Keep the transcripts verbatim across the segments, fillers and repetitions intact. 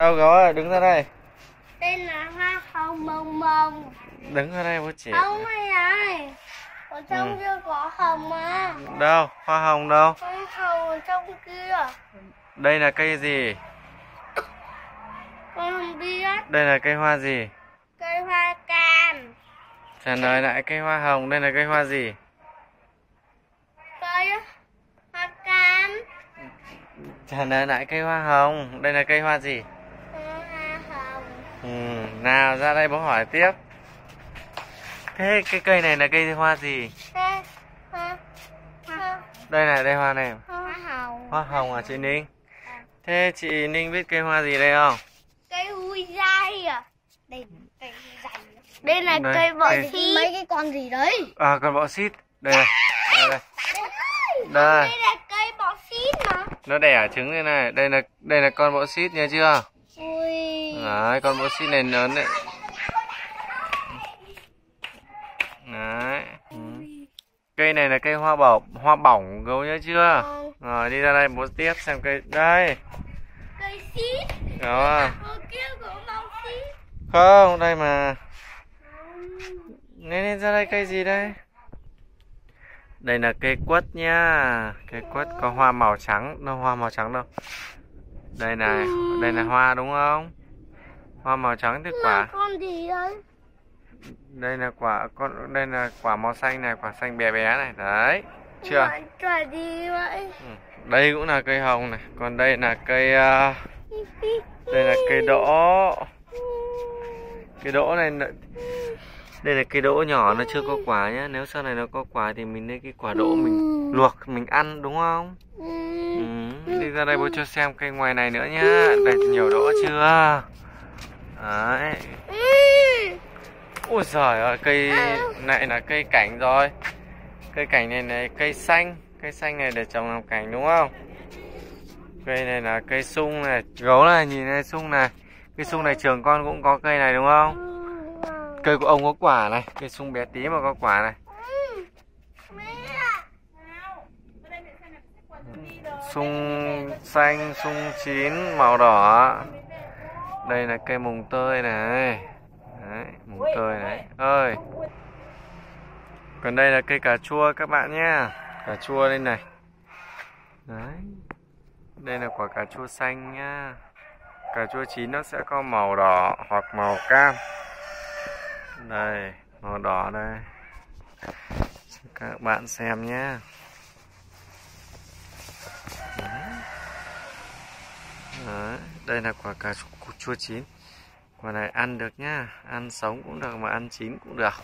Đâu gấu ơi, đứng ra đây. Đây là hoa hồng mồng mồng. Đứng ra đây bố chỉ. Không này này. Ở trong ừ. kia có hồng mà. Đâu, hoa hồng đâu? Hoa hồng ở trong kia. Đây là cây gì? Con không biết. Đây là cây hoa gì? Cây hoa cam. Trả lời lại cây hoa hồng, đây là cây hoa gì? Cây hoa cam. Trả lời lại cây hoa hồng, đây là cây hoa gì? Hoa hồng. Ừ, nào ra đây bố hỏi tiếp. Thế cái cây này là cây hoa gì? Hoa, hoa, hoa. Đây này, đây hoa này. Hoa hồng. Hoa hồng à chị Ninh? Thế chị Ninh biết cây hoa gì đây không? Cây hui dai à? Đây cây hui dai. Đây là đây, cây bọ xít. Mấy cái con gì đấy? À, con bọ xít. Đây này. Đây, đây. Đây. Đây là cây bọ xít mà. Nó đẻ trứng đây này. Đây là đây là con bọ xít nha chưa? Ui. Đấy, con bọ xít này lớn đấy. Đấy. Ừ. Cây này là cây hoa bỏng, hoa bỏng gấu nhớ chưa? Ừ. Rồi đi ra đây bố tiếp xem cây đây. Cây xít. Đó. Ở kia có bọ xít. Không, đây mà. Nên lên ra đây cây gì đây? Đây là cây quất nha. Cây quất có hoa màu trắng, đâu hoa màu trắng đâu. Đây này, đây là hoa đúng không? Hoa màu trắng thì quả. Con gì đấy? Đây là quả con đây là quả màu xanh này, quả xanh bé bé này, đấy. Chưa? Quả gì vậy? Ừ. Đây cũng là cây hồng này, còn đây là cây uh, đây là cây đỗ. Cây đỗ này đây là cây đỗ nhỏ nó chưa có quả nhá, nếu sau này nó có quả thì mình lấy cái quả đỗ mình luộc mình ăn đúng không? Ừ. Đi ra đây bố cho xem cây ngoài này nữa nhá. Đây nhiều đỗ chưa? Đấy. Ôi giời ơi, cây này là cây cảnh rồi. Cây cảnh này này cây xanh, cây xanh này để trồng làm cảnh đúng không? Cây này là cây sung này, gấu này nhìn này sung này. Cây sung này trường con cũng có cây này đúng không? Cây của ông có quả này, cây sung bé tí mà có quả này. Sung xanh, sung chín, màu đỏ. Đây là cây mùng tơi này. Đấy, mùng tơi đấy. Ơi. Còn đây là cây cà chua các bạn nhé. Cà chua đây này. Đấy. Đây là quả cà chua xanh nhá. Cà chua chín nó sẽ có màu đỏ hoặc màu cam. Đây, màu đỏ đây. Cho các bạn xem nhé. Đấy. Đây là quả cà chua chín. Quả này ăn được nhá, ăn sống cũng được mà ăn chín cũng được.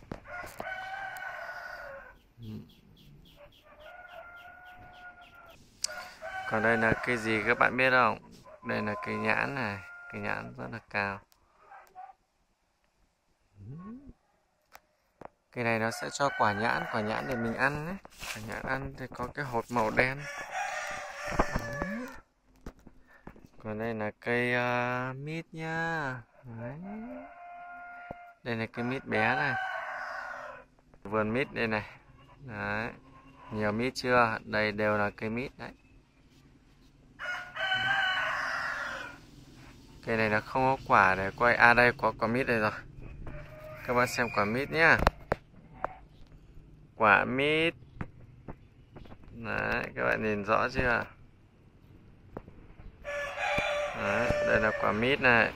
Còn đây là cây gì các bạn biết không? Đây là cây nhãn này, cây nhãn rất là cao. Cây này nó sẽ cho quả nhãn, quả nhãn để mình ăn đấy. Quả nhãn ăn thì có cái hột màu đen. Đấy. Còn đây là cây uh, mít nhá. Đấy. Đây là cây mít bé này. Vườn mít đây này. Đấy. Nhiều mít chưa? Đây đều là cây mít đấy. Cây này nó không có quả để quay. À đây có quả mít đây rồi. Các bạn xem quả mít nhá. Quả mít. Đấy, các bạn nhìn rõ chưa? Đấy, đây là quả mít này.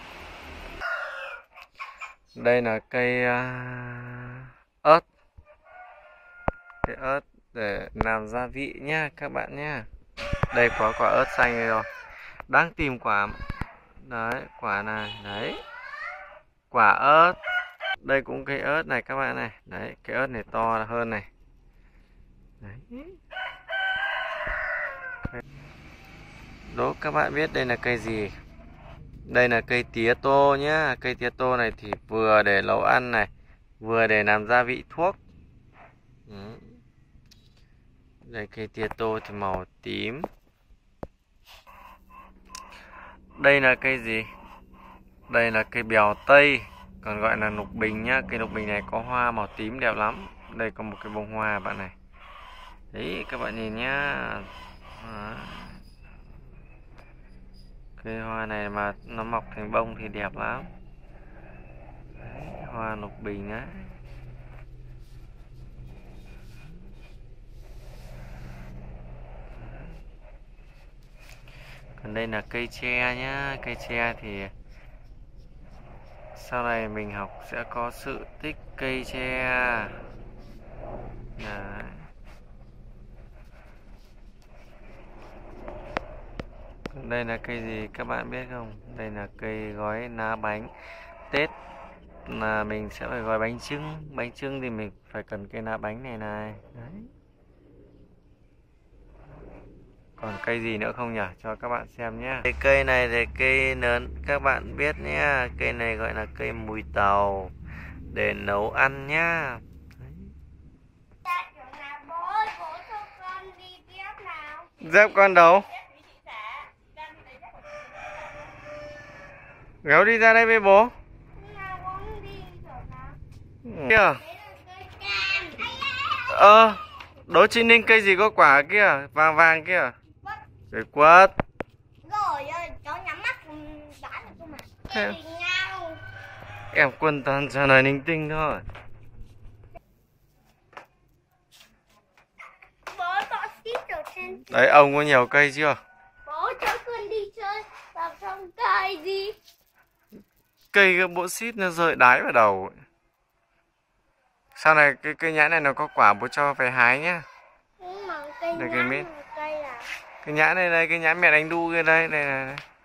Đây là cây uh, ớt. Cây ớt để làm gia vị nhá các bạn nhá. Đây có quả ớt xanh này rồi. Đang tìm quả. Đấy, quả này, đấy. Quả ớt. Đây cũng cây ớt này các bạn này. Đấy, cây ớt này to hơn này. Đấy. Đố các bạn biết đây là cây gì? Đây là cây tía tô nhá. Cây tía tô này thì vừa để nấu ăn này, vừa để làm gia vị thuốc. Ừ. Đây cây tía tô thì màu tím. Đây là cây gì? Đây là cây bèo Tây, còn gọi là lục bình nhá. Cây lục bình này có hoa màu tím đẹp lắm. Đây có một cái bông hoa bạn này. Đấy các bạn nhìn nhá. Đó. Cây hoa này mà nó mọc thành bông thì đẹp lắm. Đấy, hoa lục bình á. Còn đây là cây tre nhá. Cây tre thì sau này mình học sẽ có sự tích cây tre. Đấy. Còn đây là cây gì các bạn biết không? Đây là cây gói lá bánh. Tết là mình sẽ phải gói bánh chưng. Bánh chưng thì mình phải cần cây lá bánh này này. Đấy. Còn cây gì nữa không nhỉ? Cho các bạn xem nhé. Cái cây này thì cây lớn các bạn biết nhé. Cây này gọi là cây mùi tàu để nấu ăn nhá. Dép con đâu? Ghéo đi ra đây với bố. Kìa. Ờ, đố chị Ninh cây gì có quả kia, vàng vàng kia. Cây quất. Rồi ơi, cháu nhắm mắt đoán được cơ mà. Thế. Em quân toàn trả lời linh tinh thôi. Bố có ship ở trên. Đấy, ông có nhiều cây chưa? Bố cho con đi chơi vào trong cây đi. Cây cái bộ xít nó rơi đái vào đầu. Sau này cái cây nhãn này nó có quả bố cho phải hái nhá. Nhưng mà cây đây, nhãn cây, cây à? cây nhãn này này, cây nhãn mẹ đánh đu kia đây, này này.